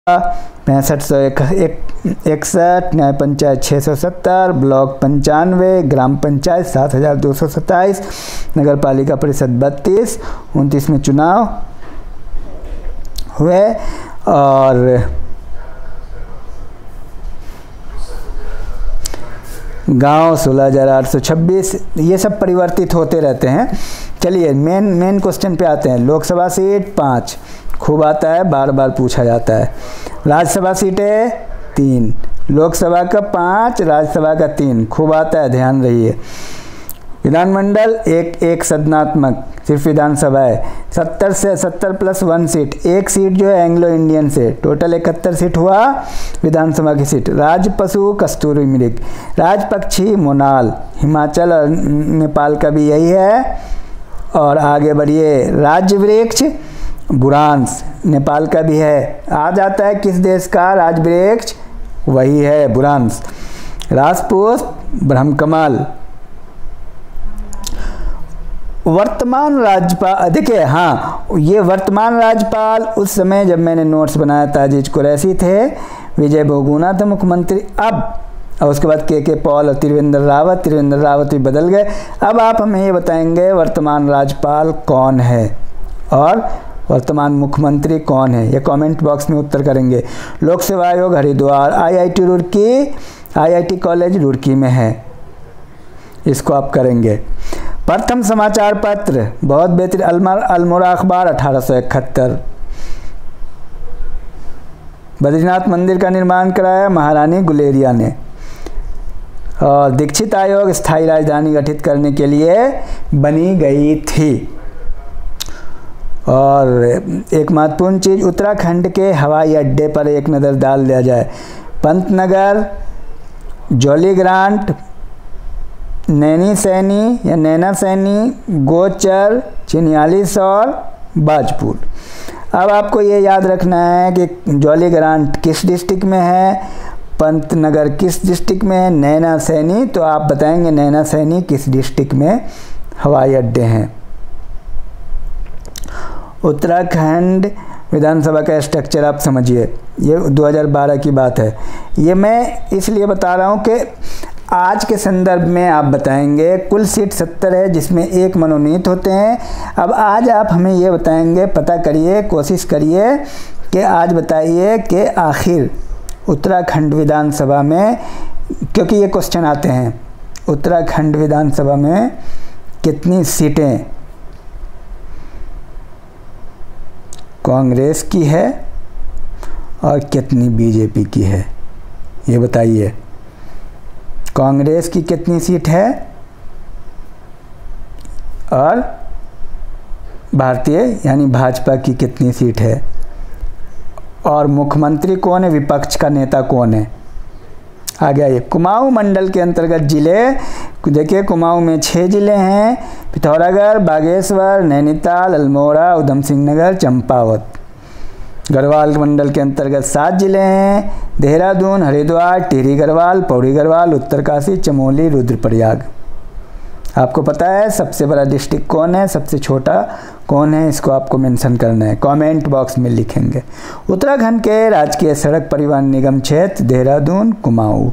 6561, न्याय पंचायत 670, ब्लॉक 95, ग्राम पंचायत 7227, नगर पालिका परिषद 32, 29 में चुनाव हुए और गांव 16,826। ये सब परिवर्तित होते रहते हैं। चलिए मेन क्वेश्चन पे आते हैं। लोकसभा सीट 5 खूब आता है, बार बार पूछा जाता है। राज्यसभा सीटें 3, लोकसभा का 5, राज्यसभा का 3 खूब आता है, ध्यान रहिए। विधानमंडल एक सदनात्मक सिर्फ विधानसभा है। 70 से 70 प्लस 1 सीट, एक सीट जो है एंग्लो इंडियन से, टोटल 71 सीट हुआ विधानसभा की सीट। राज पशु कस्तूरी मृग, राज पक्षी मोनाल, हिमाचल और नेपाल का भी यही है। और आगे बढ़िए, राज्य वृक्ष बुरांस, नेपाल का भी है। आ जाता है किस देश का राज वृक्ष, वही है बुरांस। राजपुष्प ब्रह्मकमल। वर्तमान राज्यपाल, देखिए हाँ, ये वर्तमान राज्यपाल उस समय जब मैंने नोट्स बनाया था अजीज कुरैशी थे, विजय बहुगुणा थे मुख्यमंत्री। अब और उसके बाद के पॉल और त्रिवेंद्र रावत भी बदल गए। अब आप हमें ये बताएंगे वर्तमान राज्यपाल कौन है और वर्तमान मुख्यमंत्री कौन है, ये कमेंट बॉक्स में उत्तर करेंगे। लोक सेवा आयोग Haridwar, IIT Roorkee, IIT college Roorkee में है, इसको आप करेंगे। प्रथम समाचार पत्र बहुत बेहतरीन, अल्मोड़ा अखबार 1871। बद्रीनाथ मंदिर का निर्माण कराया महारानी गुलेरिया ने। और दीक्षित आयोग स्थायी राजधानी गठित करने के लिए बनी गई थी। और एक महत्वपूर्ण चीज़, उत्तराखंड के हवाई अड्डे पर एक नज़र डाल दिया जाए। पंतनगर, जौलीग्रांट, नैनी सैनी या नैना सैनी, गोचर, चिन्यालीस और बाजपुर। अब आपको ये याद रखना है कि जौलीग्रांट किस डिस्ट्रिक्ट में है, पंतनगर किस डिस्ट्रिक्ट में है, नैना सैनी, तो आप बताएंगे नैना सैनी किस डिस्ट्रिक्ट में हवाई अड्डे हैं। उत्तराखंड विधानसभा का स्ट्रक्चर आप समझिए, ये 2012 की बात है। ये मैं इसलिए बता रहा हूँ कि आज के संदर्भ में आप बताएंगे कुल सीट 70 है, जिसमें 1 मनोनीत होते हैं। अब आज आप हमें ये बताएंगे, पता करिए, कोशिश करिए कि आज बताइए कि आखिर उत्तराखंड विधानसभा में, क्योंकि ये क्वेश्चन आते हैं, उत्तराखंड विधानसभा में कितनी सीटें कांग्रेस की है और कितनी बीजेपी की है, ये बताइए। कांग्रेस की कितनी सीट है और भारतीय यानी भाजपा की कितनी सीट है, और मुख्यमंत्री कौन है, विपक्ष का नेता कौन है। आ गया ये। कुमाऊं मंडल के अंतर्गत जिले, देखिए कुमाऊं में 6 जिले हैं, पिथौरागढ़, बागेश्वर, नैनीताल, अल्मोड़ा, उधम सिंह नगर, चंपावत। गढ़वाल मंडल के अंतर्गत 7 जिले हैं, देहरादून, हरिद्वार, टिहरी गढ़वाल, पौड़ी गढ़वाल, उत्तरकाशी, चमोली, रुद्रप्रयाग। आपको पता है सबसे बड़ा डिस्ट्रिक्ट कौन है, सबसे छोटा कौन है, इसको आपको मेंशन करना है, कमेंट बॉक्स में लिखेंगे। उत्तराखंड के राजकीय सड़क परिवहन निगम क्षेत्र देहरादून, कुमाऊं।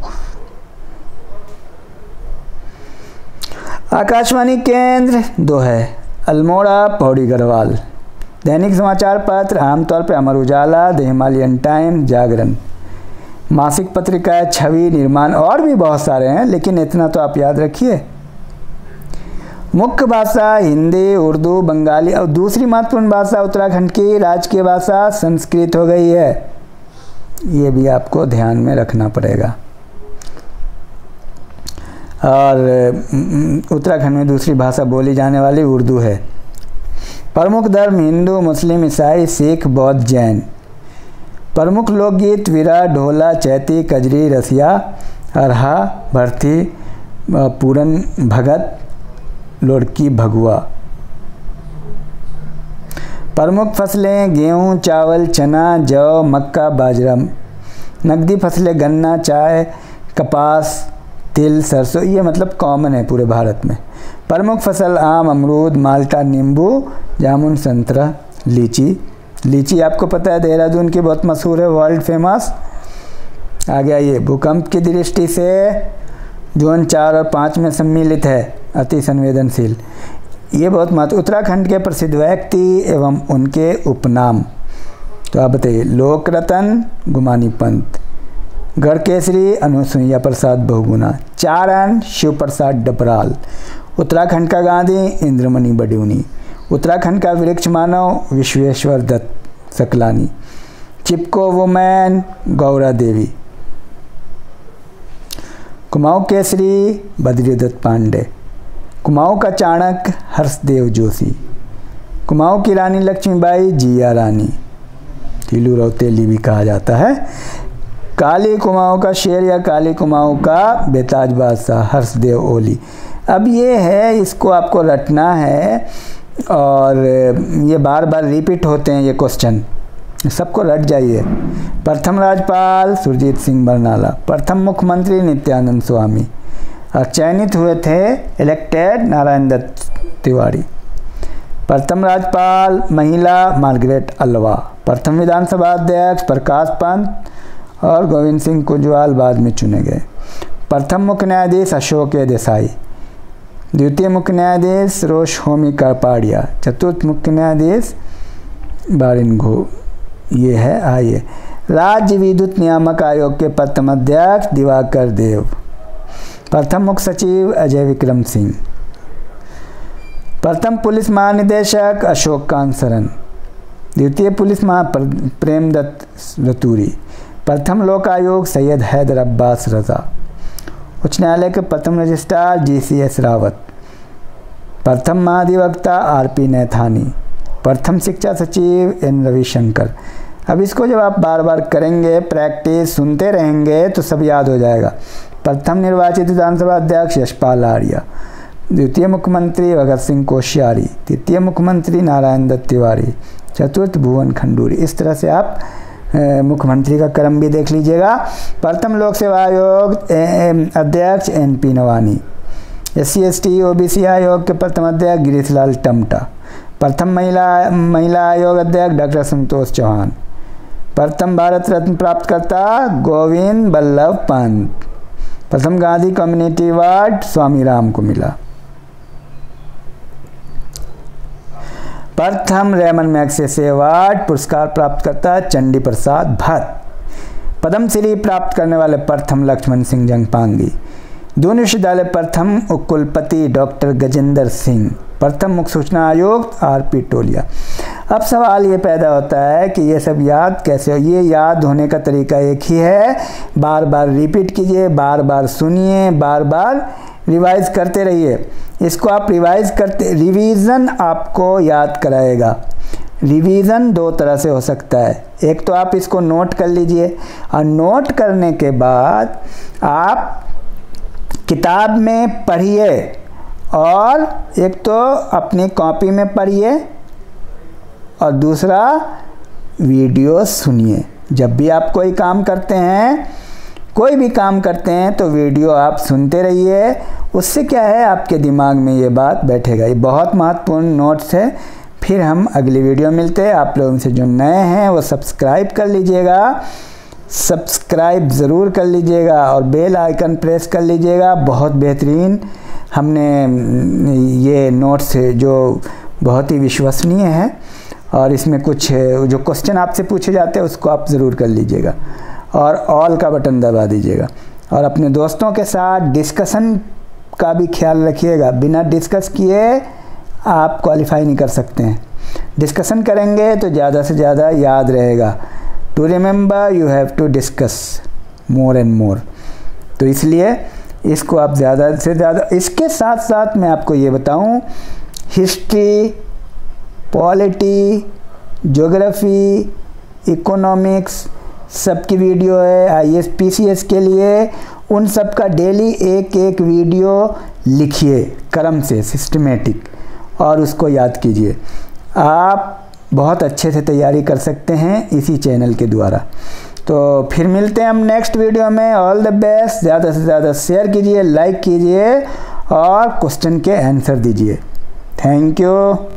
आकाशवाणी केंद्र 2 है, अल्मोड़ा, पौड़ी गढ़वाल। दैनिक समाचार पत्र आमतौर पर Amar Ujala, the Himalayan time, Jagran. मासिक पत्रिकाएं, छवि, निर्माण, और भी बहुत सारे हैं, लेकिन इतना तो आप याद रखिए। मुख्य भाषा हिंदी, उर्दू, बंगाली, और दूसरी महत्वपूर्ण भाषा उत्तराखंड की राजकीय भाषा संस्कृत हो गई है, ये भी आपको ध्यान में रखना पड़ेगा। और उत्तराखंड में दूसरी भाषा बोली जाने वाली उर्दू है। प्रमुख धर्म हिंदू, मुस्लिम, ईसाई, सिख, बौद्ध, जैन। प्रमुख लोकगीत वीरा, ढोला, चैती, कजरी, रसिया, अरहा, भरथी, पूरन भगत, लोड़की, भगुआ। प्रमुख फसलें गेहूं, चावल, चना, जौ, मक्का, बाजरा। नकदी फसलें गन्ना, चाय, कपास, तिल, सरसों, ये मतलब कॉमन है पूरे भारत में। प्रमुख फसल आम, अमरूद, माल्टा, नींबू, जामुन, संतरा, लीची, लीची आपको पता है देहरादून की बहुत मशहूर है, वर्ल्ड फेमस। आगे आइए, भूकंप की दृष्टि से जोन 4 और 5 में सम्मिलित है, अति संवेदनशील। ये बहुत महत्व। उत्तराखंड के प्रसिद्ध व्यक्ति एवं उनके उपनाम, तो आप बताइए। लोकरतन गुमानी पंत, गढ़केसरी अनुसुईया प्रसाद बहुगुणा, चारण शिव प्रसाद डबराल, उत्तराखंड का गांधी इंद्रमणि बडूनी, उत्तराखंड का वृक्ष मानव विश्वेश्वर दत्त सकलानी, चिपको वुमेन गौरा देवी, कुमाऊं केसरी बद्रीदत्त पांडे, कुमाऊं का चाणक्य हर्षदेव जोशी, कुमाऊं की रानी लक्ष्मीबाई जिया रानी, तीलू रौतेली भी कहा जाता है। काली कुमाऊं का शेर या काली कुमाऊं का बेताज बादशाह हर्षदेव ओली। अब ये है, इसको आपको रटना है और ये बार बार रिपीट होते हैं ये क्वेश्चन, सबको रट जाइए। प्रथम राज्यपाल सुरजीत सिंह बरनाला, प्रथम मुख्यमंत्री नित्यानंद स्वामी, और चयनित हुए थे इलेक्टेड नारायण दत्त तिवारी। प्रथम राज्यपाल महिला मार्गरेट अल्वा, प्रथम विधानसभा अध्यक्ष प्रकाश पंत और गोविंद सिंह कुजवाल बाद में चुने गए। प्रथम मुख्य न्यायाधीश अशोक देसाई, द्वितीय मुख्य न्यायाधीश रोशहोमी कापाड़िया, चतुर्थ मुख्य न्यायाधीश बारिन घो। ये है। आइए, राज्य विद्युत नियामक आयोग के प्रथम अध्यक्ष दिवाकर देव, प्रथम मुख्य सचिव अजय विक्रम सिंह, प्रथम पुलिस महानिदेशक अशोक कांत सरन, द्वितीय पुलिस प्रेमदत्त रतूरी, प्रथम लोक आयोग सैयद हैदर अब्बास रजा, उच्च न्यायालय के प्रथम रजिस्ट्रार GCS रावत, प्रथम महाधिवक्ता RP नैथानी, प्रथम शिक्षा सचिव N रविशंकर। अब इसको जब आप बार बार करेंगे, प्रैक्टिस सुनते रहेंगे तो सब याद हो जाएगा। प्रथम निर्वाचित विधानसभा अध्यक्ष यशपाल आर्या, द्वितीय मुख्यमंत्री भगत सिंह कोश्यारी, तृतीय मुख्यमंत्री नारायण दत्त तिवारी, चतुर्थ भुवन खंडूरी। इस तरह से आप मुख्यमंत्री का क्रम भी देख लीजिएगा। प्रथम लोक सेवा आयोग अध्यक्ष NP नवानी, SC/ST OBC आयोग के प्रथम अध्यक्ष गिरीशलाल टमटा, प्रथम महिला आयोग अध्यक्ष डॉक्टर संतोष चौहान, प्रथम भारत रत्न प्राप्तकर्ता गोविंद बल्लभ पंत, प्रथम गांधी कम्युनिटी अवार्ड स्वामी राम को मिला, प्रथम रेमन मैग्सेसे अवार्ड पुरस्कार प्राप्तकर्ता चंडी प्रसाद भट्ट, पद्मश्री प्राप्त करने वाले प्रथम लक्ष्मण सिंह जंगपांगी, दून विश्वविद्यालय प्रथम उपकुलपति डॉक्टर गजेंद्र सिंह, प्रथम मुख्य सूचना आयुक्त RP टोलिया। अब सवाल ये पैदा होता है कि ये सब याद कैसे हो। ये याद होने का तरीका एक ही है, बार बार रिपीट कीजिए, बार बार सुनिए, बार बार रिवाइज करते रहिए। इसको आप रिवाइज करते, रिवीजन आपको याद कराएगा। रिवीजन दो तरह से हो सकता है, एक तो आप इसको नोट कर लीजिए और नोट करने के बाद आप किताब में पढ़िए और एक तो अपनी कॉपी में पढ़िए और दूसरा वीडियो सुनिए। जब भी आप कोई काम करते हैं, कोई भी काम करते हैं तो वीडियो आप सुनते रहिए, उससे क्या है आपके दिमाग में ये बात बैठेगा। ये बहुत महत्वपूर्ण नोट्स है। फिर हम अगली वीडियो मिलते हैं। आप लोगों से जो नए हैं वो सब्सक्राइब कर लीजिएगा, सब्सक्राइब ज़रूर कर लीजिएगा और बेल आइकन प्रेस कर लीजिएगा। बहुत बेहतरीन हमने ये नोट्स जो बहुत ही विश्वसनीय है और इसमें कुछ जो क्वेश्चन आपसे पूछे जाते हैं उसको आप ज़रूर कर लीजिएगा और ऑल का बटन दबा दीजिएगा और अपने दोस्तों के साथ डिस्कशन का भी ख्याल रखिएगा। बिना डिस्कस किए आप क्वालिफाई नहीं कर सकते हैं। डिस्कशन करेंगे तो ज़्यादा से ज़्यादा याद रहेगा। To remember you have to discuss more and more. तो इसलिए इसको आप ज़्यादा से ज़्यादा, इसके साथ साथ मैं आपको ये बताऊं, हिस्ट्री, पॉलिटी, ज्योग्राफी, इकोनॉमिक्स सबकी वीडियो है। IAS PCS के लिए उन सब का डेली एक एक वीडियो लिखिए क्रम से, सिस्टमेटिक, और उसको याद कीजिए। आप बहुत अच्छे से तैयारी कर सकते हैं इसी चैनल के द्वारा। तो फिर मिलते हैं हम नेक्स्ट वीडियो में। All the best. ज़्यादा से ज़्यादा शेयर कीजिए, लाइक कीजिए और क्वेश्चन के आंसर दीजिए। Thank you.